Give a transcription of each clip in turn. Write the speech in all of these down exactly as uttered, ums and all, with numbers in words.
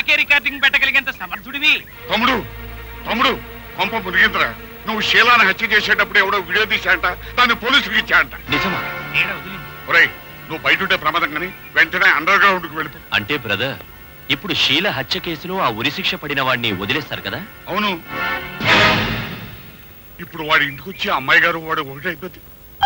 Recording పెట్టగలిగేంత సమర్థుడివి. తమ్ముడు తమ్ముడు పంప మునిగింద్ర, నువ్వు శీలాన్ని హత్య చేసేటప్పుడు ఎవడో వీడియో తీశాంట, దాన్ని పోలీసులకు ఇచ్చాంట. నిజమా? ఒరేయ్, నువ్వు బయట ఉంటే ప్రమాదం కానీ వెంటనే అండర్ గ్రౌండ్ కు వెళుతూ. అంటే బ్రదర్, ఇప్పుడు శీల హత్య కేసులో ఆ ఉరిశిక్ష పడిన వాడిని వదిలేస్తారు కదా? అవును. ఇప్పుడు వాడి ఇంటికి వచ్చి అమ్మాయి గారు వాడు ఒకటైపోతుంది.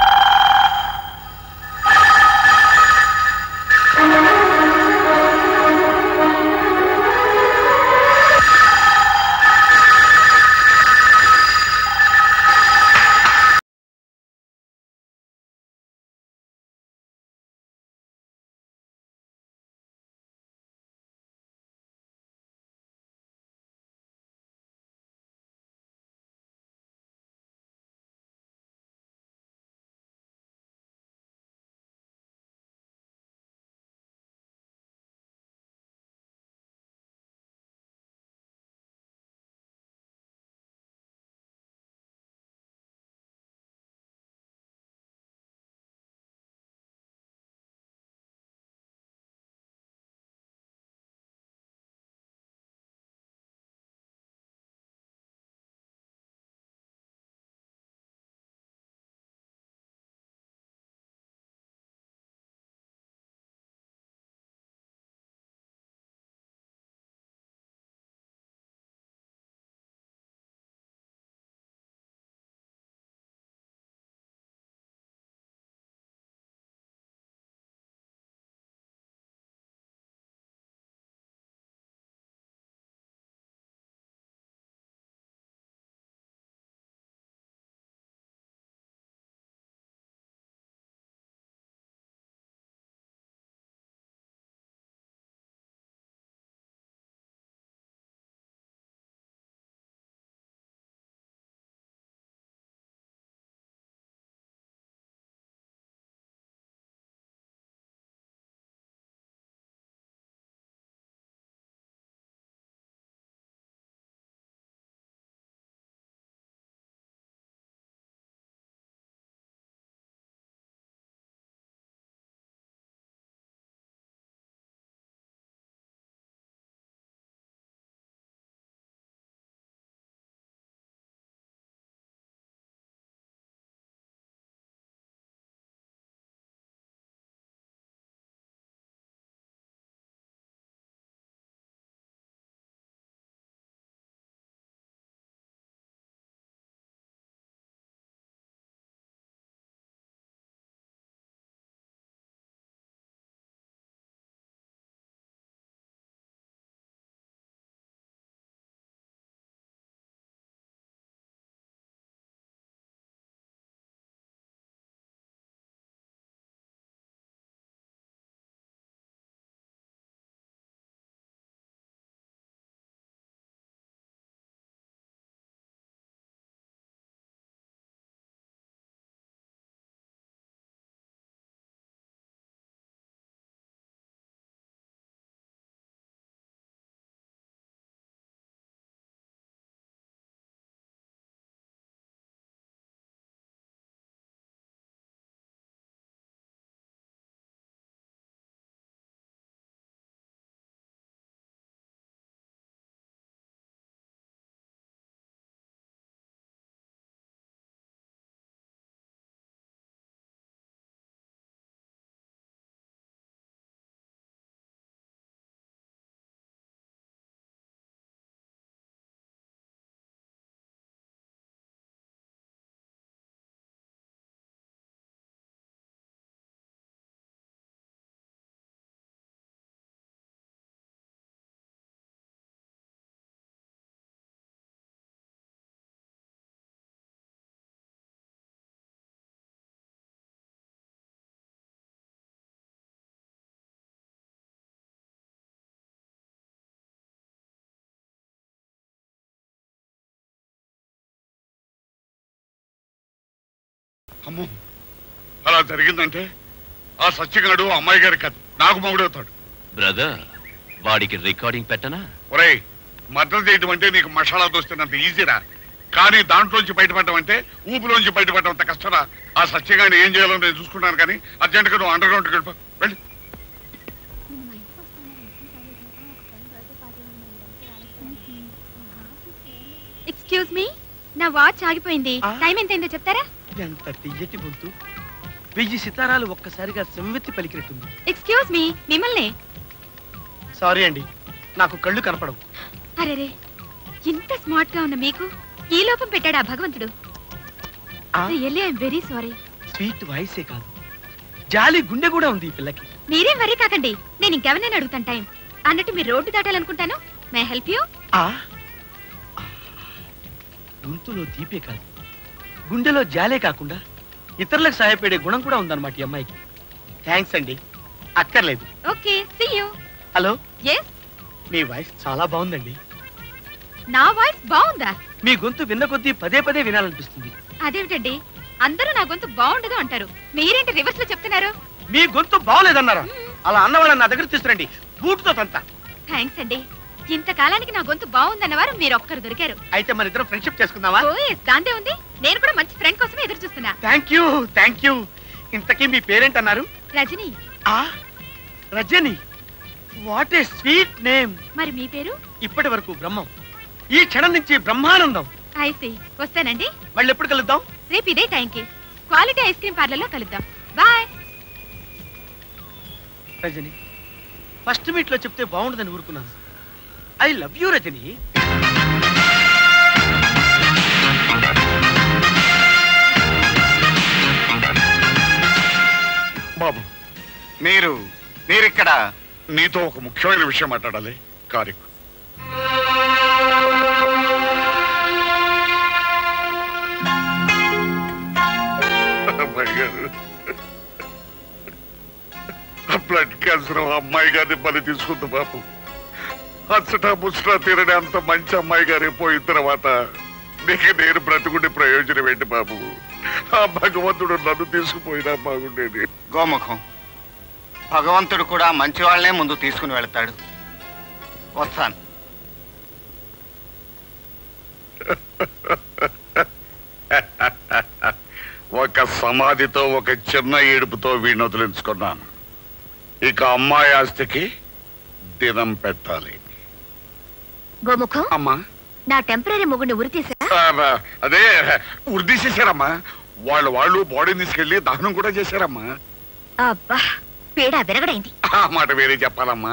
అమ్మో, అలా జరిగిందంటే ఆ సత్యగాడు అమ్మాయి గారి కథ నాకు మొగుడవుతాడు. బ్రదర్, వాడికి రికార్డింగ్ పెట్టనా? ఒరేయ్, మర్డర్ చేయటం అంటే నీకు మసాలా దోస్తున్నంత ఈజీరా, కానీ దాంట్లోంచి బయటపడడం అంటే ఊపిలోంచి బయటపడడం అంత కష్టరా. ఆ సత్యగాడిని ఏం చేయాలో నేను చూసుకున్నాను, కానీ అర్జెంటుగా నువ్వు అండర్ గ్రౌండ్కి వెళ్ళిపో. వెళ్ళి ఎక్స్క్యూజ్ మీ, నా వాచ్ ఆగిపోయింది. టైం ఎంతైందో చెప్తారా? ఎంత తియ్యటి గొంతు, వెయ్యి సితారాలు ఒక్కసారిగా సెమ్మెత్తి పలికినట్టుంది. ఎక్స్క్యూజ్ మీ, మిమ్మల్ని. సారీ అండి, నాకు కళ్ళు కనపడవు. అరేరే, ఇంత స్మార్ట్ గా ఉన్న మీకు ఈ లోపం పెట్టాడా భగవంతుడు? Really I'm very sorry. Sweet వాయిసే కాదు, జాలి గుండె కూడా ఉంది ఈ పిల్లకి. మీరేం వరీ కాకండి, నేను ఇంకెవరినైనా అడుగుతాను టైం. అన్నట్టు మీరు రోడ్డు దాటాలనుకుంటాను. May help you? గొంతులో తీపే కాదు, గుండెలో జాలే కాకుండా ఇతరులకు సహాయపడే గుణం కూడా ఉందన్నమాట ఈ అమ్మాయికి. థ్యాంక్స్ అండి, అక్కర్లేదు. Okay, see you. Hello. Yes. మీ వాయిస్ చాలా బాగుందండి. నా వాయిస్ బాగుందా? మీ గొంతు విన్న కొద్దీ పదే పదే వినాలనిపిస్తుంది. అదేమిటండి, అందరూ నా గొంతు బాగుండదు అంటారు, మీరేంటి రివర్స్ లో చెప్తున్నారు? మీ గొంతు బాగోలేదన్నారా? అలా అన్నవాళ్ళని నా దగ్గర తీసుకురండి, బూట్తో తంతా. థ్యాంక్స్ అండి, ఇంతకాలానికి నా గొంతు బాగుందన్నవారు మీరు ఒక్కరు దొరికారు. అయితే మన ఇద్దరం ఫ్రెండ్షిప్ చేసుకుందామా? దాందే ఉంది, నేను కూడా మంచి ఫ్రెండ్ కోసమే ఎదురు చూస్తున్నా. Thank you thank you. ఇంతకీ మీ పేరెంట్ అన్నారు? రజని. ఆ Rajani, what a sweet name. మరి మీ పేరు? ఇప్పటి వరకు బ్రహ్మం, ఈ క్షణం నుంచి బ్రహ్మానందం. అయితే వస్తానండి. మళ్ళీ ఎప్పుడు కలుద్దాం? రేపు ఇదే టైంకి క్వాలిటీ ఐస్ క్రీమ్ పార్లర్ లో కలుద్దాం. బాయ్. రజని, ఫస్ట్ మీట్ లో చెప్తే బాగుండదని ఊరుకున్నాను. I love you Rajani. బాబు, మీరు మీరిక్కడ నీతో ఒక ముఖ్యమైన విషయం మాట్లాడాలి. కారికు బ్లడ్ క్యాన్సర్ అమ్మాయి గారిని బలి తీసుకుంది బాబు. అచ్చటా ముచ్చటా తీరని అంత మంచి అమ్మాయి గారి పోయిన తర్వాత నీకు నేను బ్రతుకుండే ప్రయోజనం ఏంటి బాబు? ఆ భగవంతుడు నన్ను తీసుకుపోయినా బాగుండేది. గోముఖం, భగవంతుడు కూడా మంచి వాళ్ళనే ముందు తీసుకుని వెళతాడు. వస్తాను. ఒక సమాధితో ఒక చిన్న ఏడుపుతో వీడిని వదిలించుకున్నాను. ఇక అమ్మాయి ఆస్తికి దినం పెట్టాలి. గోముఖం, అమ్మా, నా టెంపరీ మొగుడిని ఉరి తీసా? అదే ఉరిదీసేశారమ్మా. వాళ్ళు వాళ్ళు బాడీని తీసుకెళ్లి దహనం కూడా చేశారమ్మా. అబ్బా, పీడ విరగడైంది. ఆ మాట వేరే చెప్పాలమ్మా.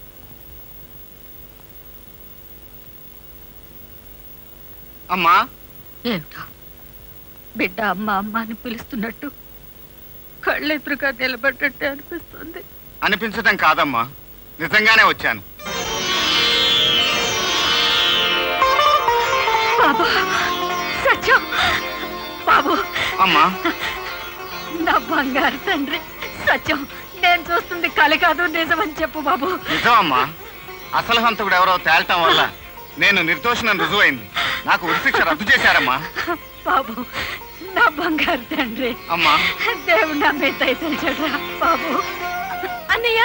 అమ్మా, ఏమిటో బిడ్డ అమ్మ అమ్మ అని పిలుస్తున్నట్టు కళ్ళెదురుగా నిలబడ్డట్టే అనిపిస్తుంది. అనిపించడం కాదమ్మా, నిజంగానే వచ్చాను. బాబు, సత్యం బాబు. అమ్మా, నా బంగారు తండ్రి సత్యం, నేను చూస్తుంది కళ కాదు నిజమని చెప్పు బాబు. నిజం అమ్మా. అసలు హంతకుడు ఎవరో తేల్టం వల్ల నేను నిర్దోషిని రుజువైంది. నాకు ఉరిశిక్ష రద్దు చేశారమ్మా. బాబు, నా బంగారు తండ్రి. అమ్మా, దేవుడు నా మీద దయచేశాడు బాబు. అన్నయ్య.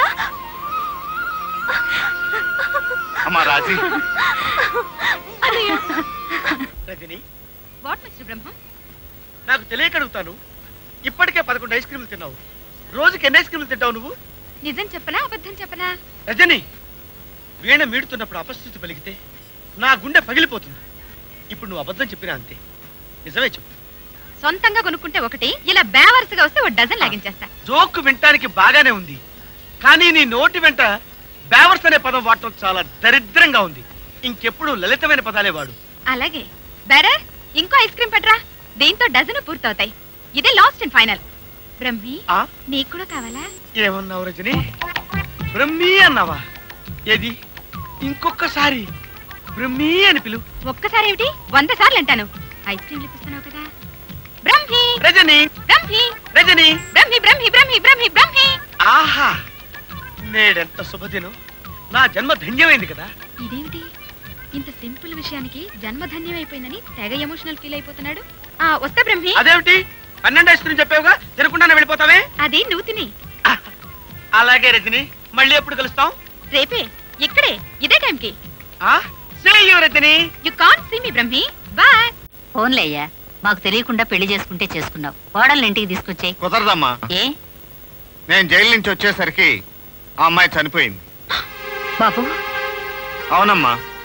అమ్మా రాజీ. అన్నయ్య. Rajani, what mister Brahmam? నాకు తెలియక అడుగుతాను, ఇప్పటికే పదకొండు ఐస్ క్రీములు తిన్నావు. రోజుకి ఎన్ని ఐస్ క్రీములు తింటావు నువ్వు? నిజం చెప్పనా అబద్ధం చెప్పనా? రజని, వీణ మీడుతున్నప్పుడు అపస్థితి పలికితే నా గుండె పగిలిపోతుంది. ఇప్పుడు నువ్వు అబద్ధం చెప్పినా అంతే. నిజమే చెప్పు. సొంతంగా కొనుక్కుంటే ఒకటి, ఇలా బేవర్స్గా వస్తే ఒక డజన్ లాగించేస్తా. జోక్ వినటానికి బాగానే ఉంది, కానీ నీ నోటి వెంట బేవర్స్ అనే పదం వాడటం చాలా దరిద్రంగా ఉంది. ఇంకెప్పుడు లలితమైన పదాలే వాడు. అలాగే. బేరర్, ఇంకో ఐస్ క్రీమ్ పట్రా. దీంతో డజన్ పూర్తవుతాయి. ఇదే లాస్ట్ అండ్ ఫైనల్. బ్రహ్మి, నీకు కూడా కావాలా? ఏమన్నావు రజని? బ్రహ్మి అన్నావా? ఏది ఇంకొకసారి బ్రహ్మి అని పిలు. ఒక్కసారి ఏమిటి, వంద సార్లు అంటాను. ఐస్ క్రీమ్ ఇప్పిస్తున్నావు కదా. బ్రహ్మి రజని, బ్రహ్మి రజని, బ్రహ్మి బ్రహ్మి బ్రహ్మి బ్రహ్మి బ్రహ్మి. ఆహా, నేడెంత శుభదినం. నా జన్మ ధన్యమైంది కదా. ఇదేమిటి, ఇంత సింపుల్ విషయానికి జన్మధన్యం అయిపోయిందని తెగ ఎమోషనల్ ఫీల్ అయిపోతున్నాడు. ఆ వస్తా బ్రహ్మి. అదేమిటి, పన్నెండు ఐస్ క్రీమ్ చెప్పావుగా, తినకుండానే వెళ్ళిపోతావే? అది నువ్వు తిని. అలాగే రజని, మళ్ళీ ఎప్పుడు కలుస్తాం? రేపే, ఇక్కడే, ఇదే టైంకి. See you, Rajani. You can't see me, Brahmi. Bye. ఫోన్లే అయ్యా, మాకు తెలియకుండా పెళ్లి చేసుకుంటే చేసుకున్నావు. కోడల్ని ఇంటికి తీసుకొచ్చాయి. కుదరదమ్మా. ఏ? నేను జైలు నుంచి వచ్చేసరికి ఆ అమ్మాయి చనిపోయింది. బాబు. అవునమ్మా.